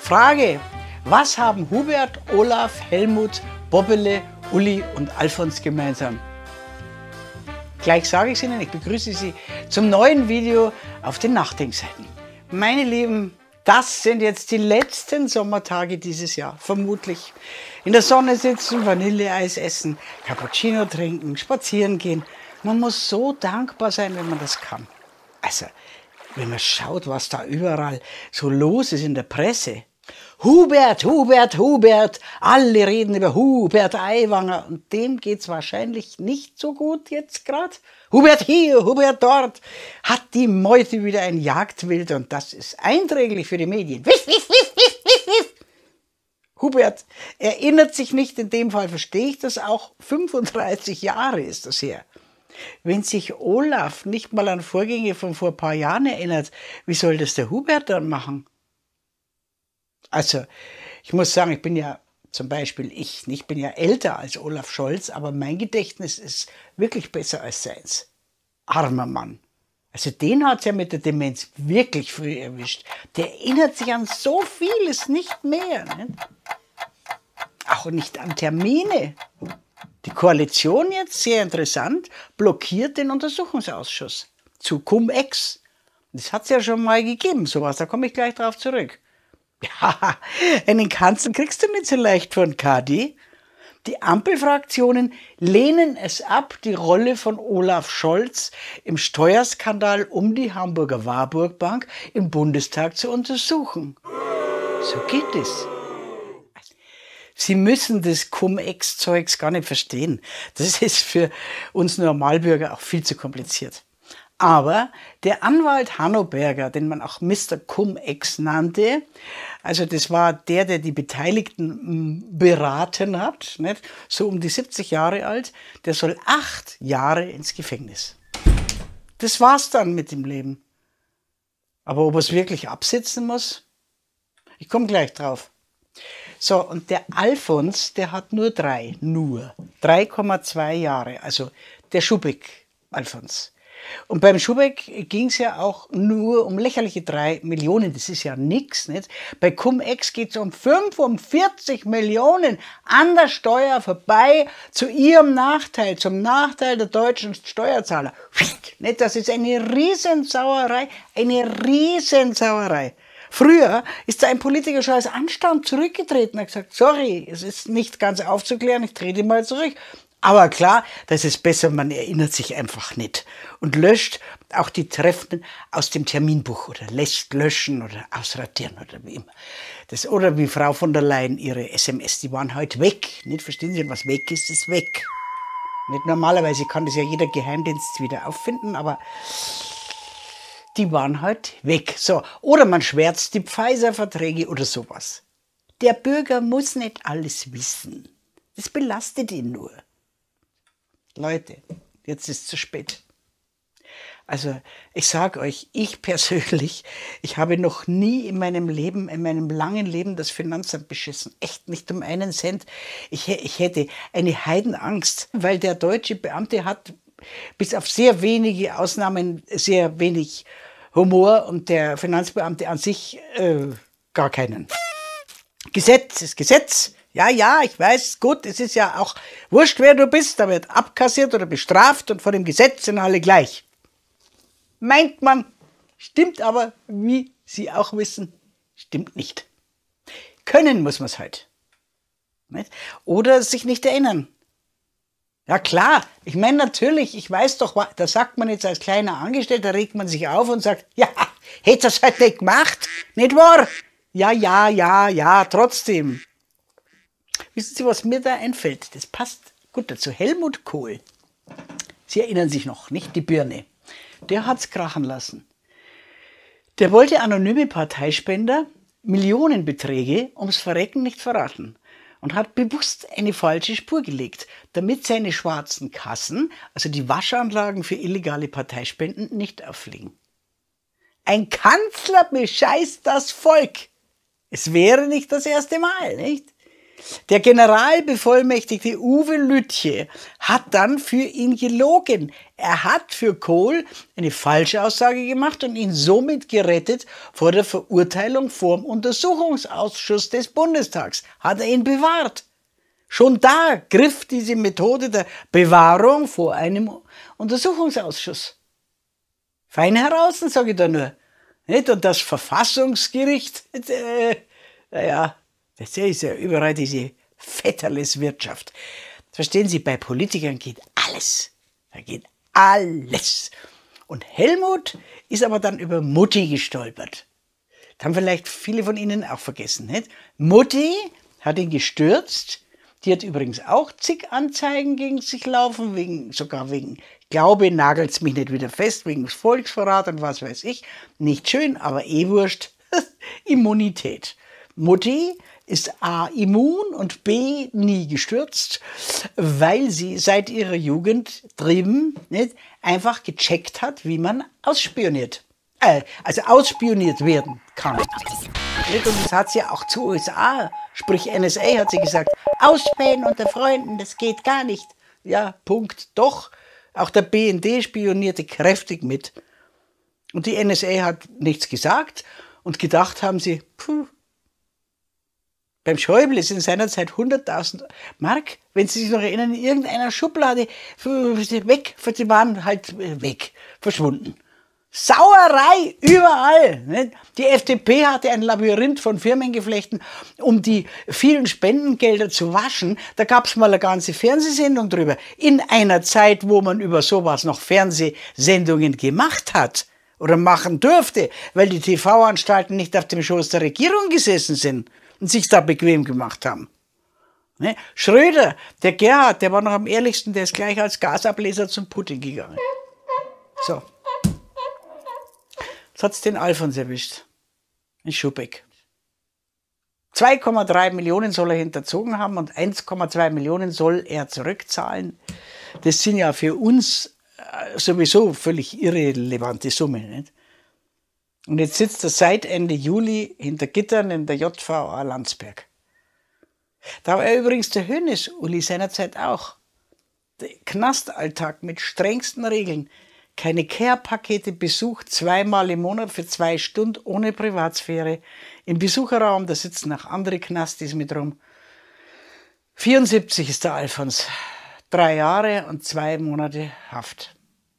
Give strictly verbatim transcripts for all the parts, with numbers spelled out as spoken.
Frage: Was haben Hubert, Olaf, Helmut, Bobbele, Uli und Alfons gemeinsam? Gleich sage ich es Ihnen, ich begrüße Sie zum neuen Video auf den Nachdenkseiten. Meine Lieben, das sind jetzt die letzten Sommertage dieses Jahr, vermutlich. In der Sonne sitzen, Vanilleeis essen, Cappuccino trinken, spazieren gehen. Man muss so dankbar sein, wenn man das kann. Also, wenn man schaut, was da überall so los ist in der Presse. Hubert, Hubert, Hubert, alle reden über Hubert Aiwanger und dem geht's wahrscheinlich nicht so gut jetzt gerade. Hubert hier, Hubert dort, hat die Meute wieder ein Jagdwild und das ist einträglich für die Medien. Wiff, wiff, wiff, wiff, wiff, wiff. Hubert erinnert sich nicht, in dem Fall verstehe ich das auch, fünfunddreißig Jahre ist das her. Wenn sich Olaf nicht mal an Vorgänge von vor ein paar Jahren erinnert, wie soll das der Hubert dann machen? Also, ich muss sagen, ich bin ja zum Beispiel ich, ich bin ja älter als Olaf Scholz, aber mein Gedächtnis ist wirklich besser als seins. Armer Mann. Also den hat es ja mit der Demenz wirklich früh erwischt. Der erinnert sich an so vieles nicht mehr. Nicht? Auch nicht an Termine. Die Koalition jetzt, sehr interessant, blockiert den Untersuchungsausschuss zu Cum-Ex. Das hat es ja schon mal gegeben, sowas, da komme ich gleich drauf zurück. Ja, einen Kanzler kriegst du nicht so leicht von K D. Die Ampelfraktionen lehnen es ab, die Rolle von Olaf Scholz im Steuerskandal um die Hamburger Warburg Bank im Bundestag zu untersuchen. So geht es. Sie müssen das Cum-Ex-Zeugs gar nicht verstehen. Das ist für uns Normalbürger auch viel zu kompliziert. Aber der Anwalt Hanno Berger, den man auch Mister Cum-Ex nannte, also das war der, der die Beteiligten beraten hat, nicht? So um die siebzig Jahre alt, der soll acht Jahre ins Gefängnis. Das war's dann mit dem Leben. Aber ob er es wirklich absitzen muss? Ich komme gleich drauf. So, und der Alfons, der hat nur drei, nur drei Komma zwei Jahre, also der Schubeck-Alfons. Und beim Schubeck ging es ja auch nur um lächerliche drei Millionen, das ist ja nix, nicht? Bei Cum-Ex geht es um fünfundvierzig Millionen an der Steuer vorbei, zu ihrem Nachteil, zum Nachteil der deutschen Steuerzahler. Nicht? Das ist eine Riesensauerei, eine Riesensauerei. Früher ist da ein Politiker schon als Anstand zurückgetreten und hat gesagt, sorry, es ist nicht ganz aufzuklären, ich trete mal zurück. Aber klar, das ist besser, man erinnert sich einfach nicht und löscht auch die Treffen aus dem Terminbuch oder lässt löschen oder ausradieren oder wie immer. Das, oder wie Frau von der Leyen, ihre S M S, die waren heute weg. Nicht, verstehen Sie, was weg ist, ist weg. Nicht normalerweise kann das ja jeder Geheimdienst wieder auffinden, aber die waren halt weg. So. Oder man schwärzt die Pfizer-Verträge oder sowas. Der Bürger muss nicht alles wissen. Das belastet ihn nur. Leute, jetzt ist es zu spät. Also ich sage euch, ich persönlich, ich habe noch nie in meinem Leben, in meinem langen Leben das Finanzamt beschissen. Echt nicht um einen Cent. Ich, ich hätte eine Heidenangst, weil der deutsche Beamte hat bis auf sehr wenige Ausnahmen sehr wenig Humor und der Finanzbeamte an sich äh, gar keinen. Gesetz ist Gesetz. Ja, ja, ich weiß, gut, es ist ja auch wurscht, wer du bist, da wird abkassiert oder bestraft und vor dem Gesetz sind alle gleich. Meint man, stimmt aber, wie Sie auch wissen, stimmt nicht. Können muss man es halt. Nicht? Oder sich nicht erinnern. Ja klar, ich meine natürlich, ich weiß doch, da sagt man jetzt als kleiner Angestellter, regt man sich auf und sagt, ja, hätte das halt nicht gemacht, nicht wahr? Ja, ja, ja, ja, trotzdem. Wissen Sie, was mir da einfällt? Das passt gut dazu. Helmut Kohl. Sie erinnern sich noch, nicht? Die Birne. Der hat's krachen lassen. Der wollte anonyme Parteispender Millionenbeträge ums Verrecken nicht verraten und hat bewusst eine falsche Spur gelegt, damit seine schwarzen Kassen, also die Waschanlagen für illegale Parteispenden, nicht auffliegen. Ein Kanzler bescheißt das Volk. Es wäre nicht das erste Mal, nicht? Der Generalbevollmächtigte Uwe Lütje hat dann für ihn gelogen. Er hat für Kohl eine Falschaussage gemacht und ihn somit gerettet vor der Verurteilung vor dem Untersuchungsausschuss des Bundestags. Hat er ihn bewahrt. Schon da griff diese Methode der Bewahrung vor einem Untersuchungsausschuss. Fein heraus, sage ich da nur. Nicht? Und das Verfassungsgericht, äh, naja, das ist ja überall diese Vetterles-Wirtschaft. Verstehen Sie, bei Politikern geht alles. Da geht alles. Und Helmut ist aber dann über Mutti gestolpert. Das haben vielleicht viele von Ihnen auch vergessen. Nicht? Mutti hat ihn gestürzt. Die hat übrigens auch zig Anzeigen gegen sich laufen, wegen, sogar wegen, ich glaube, nagelt's mich nicht wieder fest, wegen Volksverrat und was weiß ich. Nicht schön, aber eh wurscht. Immunität. Mutti ist A immun und B nie gestürzt, weil sie seit ihrer Jugend drüben nicht, einfach gecheckt hat, wie man ausspioniert. Äh, also ausspioniert werden kann. Und das hat sie auch zu U S A, sprich N S A, hat sie gesagt, ausspähen unter Freunden, das geht gar nicht. Ja, Punkt, doch. Auch der B N D spionierte kräftig mit. Und die N S A hat nichts gesagt und gedacht haben sie, puh, beim Schäuble sind seinerzeit hunderttausend Mark, wenn Sie sich noch erinnern, in irgendeiner Schublade weg, die waren halt weg, verschwunden. Sauerei überall. Nicht? Die F D P hatte ein Labyrinth von Firmengeflechten, um die vielen Spendengelder zu waschen. Da gab es mal eine ganze Fernsehsendung drüber. In einer Zeit, wo man über sowas noch Fernsehsendungen gemacht hat oder machen durfte, weil die T V-Anstalten nicht auf dem Schoß der Regierung gesessen sind und sich da bequem gemacht haben. Ne? Schröder, der Gerhard, der war noch am ehrlichsten, der ist gleich als Gasableser zum Putin gegangen. So. Jetzt hat's den Alfons erwischt. In Schubeck. zwei Komma drei Millionen soll er hinterzogen haben und eins Komma zwei Millionen soll er zurückzahlen. Das sind ja für uns sowieso völlig irrelevante Summen. Nicht? Und jetzt sitzt er seit Ende Juli hinter Gittern in der J V A Landsberg. Da war er übrigens der Hoeneß, Uli, seinerzeit auch. Der Knastalltag mit strengsten Regeln. Keine Care-Pakete, Besuch zweimal im Monat für zwei Stunden ohne Privatsphäre. Im Besucherraum, da sitzen auch andere Knastis mit rum. vierundsiebzig ist der Alfons. Drei Jahre und zwei Monate Haft.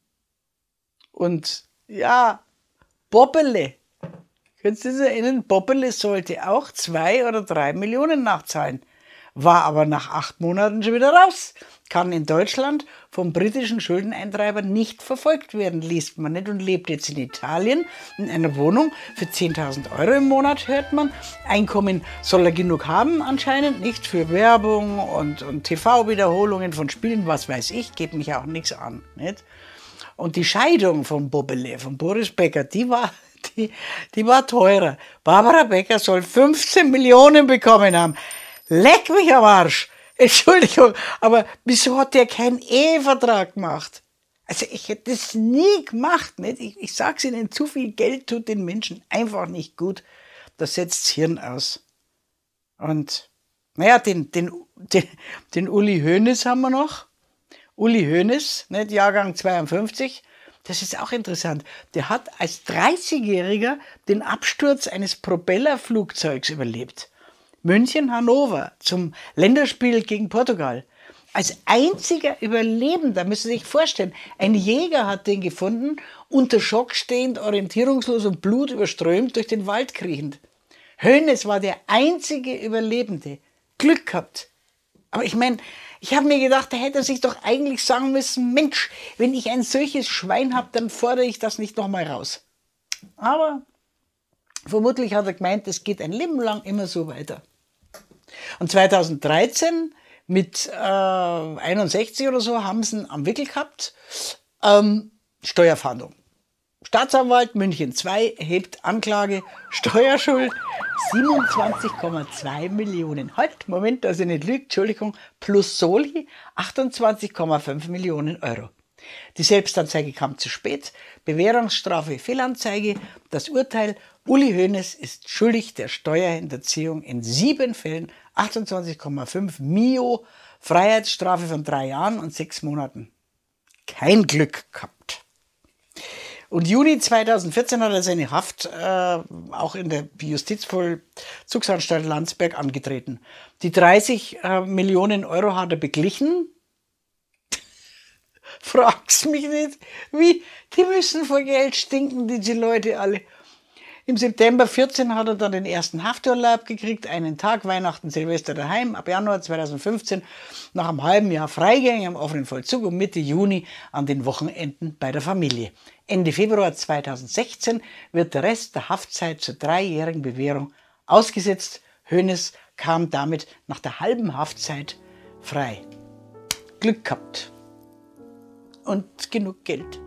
Und ja, Bobbele. Können Sie sich erinnern, Bobbele sollte auch zwei oder drei Millionen nachzahlen. War aber nach acht Monaten schon wieder raus. Kann in Deutschland vom britischen Schuldeneintreiber nicht verfolgt werden, liest man nicht, und lebt jetzt in Italien in einer Wohnung für zehntausend Euro im Monat, hört man. Einkommen soll er genug haben anscheinend, nicht für Werbung und, und T V-Wiederholungen von Spielen, was weiß ich, geht mich auch nichts an. Nicht? Und die Scheidung von Bobbele, von Boris Becker, die war, die, die war teurer. Barbara Becker soll fünfzehn Millionen bekommen haben. Leck mich am Arsch! Entschuldigung, aber wieso hat der keinen Ehevertrag gemacht? Also ich hätte das nie gemacht. Nicht? Ich, ich sag's Ihnen, zu viel Geld tut den Menschen einfach nicht gut. Das setzt das Hirn aus. Und naja, den, den, den, den Uli Hoeneß haben wir noch. Uli Hoeneß, nicht, Jahrgang zweiundfünfzig. Das ist auch interessant. Der hat als dreißigjähriger den Absturz eines Propellerflugzeugs überlebt. München-Hannover zum Länderspiel gegen Portugal. Als einziger Überlebender, müssen Sie sich vorstellen, ein Jäger hat den gefunden, unter Schock stehend, orientierungslos und blutüberströmt durch den Wald kriechend. Hoeneß war der einzige Überlebende. Glück gehabt. Aber ich meine, ich habe mir gedacht, da hätte er sich doch eigentlich sagen müssen, Mensch, wenn ich ein solches Schwein habe, dann fordere ich das nicht nochmal raus. Aber vermutlich hat er gemeint, es geht ein Leben lang immer so weiter. Und zweitausenddreizehn mit äh, einundsechzig oder so haben sie ihn am Wickel gehabt. Ähm, Steuerfahndung. Staatsanwalt München zwei hebt Anklage, Steuerschuld siebenundzwanzig Komma zwei Millionen. Halt, Moment, dass ich nicht lüge, Entschuldigung, plus Soli achtundzwanzig Komma fünf Millionen Euro. Die Selbstanzeige kam zu spät, Bewährungsstrafe Fehlanzeige, das Urteil: Uli Hoeneß ist schuldig der Steuerhinterziehung in sieben Fällen, achtundzwanzig Komma fünf Mio, Freiheitsstrafe von drei Jahren und sechs Monaten. Kein Glück gehabt. Und Juni zweitausendvierzehn hat er seine Haft äh, auch in der Justizvollzugsanstalt Landsberg angetreten. Die dreißig äh, Millionen Euro hat er beglichen. Frag's mich nicht, wie? Die müssen vor Geld stinken, diese Leute alle. Im September vierzehn hat er dann den ersten Hafturlaub gekriegt, einen Tag, Weihnachten, Silvester daheim. Ab Januar zweitausendfünfzehn nach einem halben Jahr Freigänge am offenen Vollzug und Mitte Juni an den Wochenenden bei der Familie. Ende Februar zweitausendsechzehn wird der Rest der Haftzeit zur dreijährigen Bewährung ausgesetzt. Hoeneß kam damit nach der halben Haftzeit frei. Glück gehabt. Und genug Geld.